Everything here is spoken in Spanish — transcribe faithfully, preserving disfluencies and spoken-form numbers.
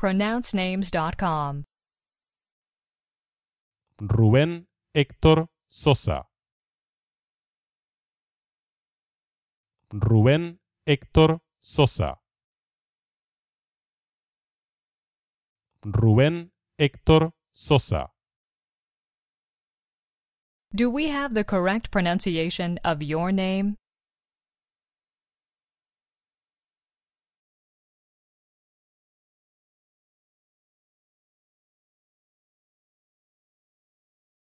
pronounce names dot com. Rubén Héctor Sosa. Rubén Héctor Sosa. Rubén Héctor Sosa. Do we have the correct pronunciation of your name?